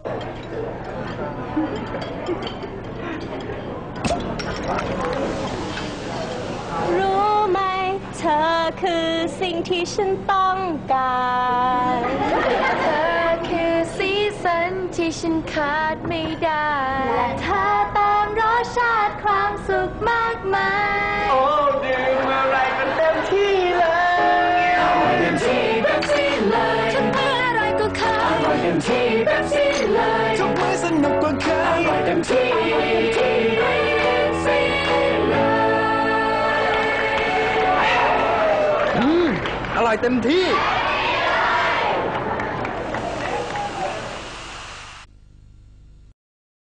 รู้ไหมเธอคือสิ่งที่ฉันต้องการเธอคือสีสันที่ฉันขาดไม่ได้และเธอตามรสชาติความสุขมากมายโอ้ดื่มอะไรกันเต็มที่เลยอร่อยเต็มที่แบบนี้เลยทุกมื้ออร่อยกว่าเคยอร่อยเต็มที่แบบนี้เลยทุกมื้อสนุกกว่าเคยอร่อยเต็มที่อร่อยเต็มที่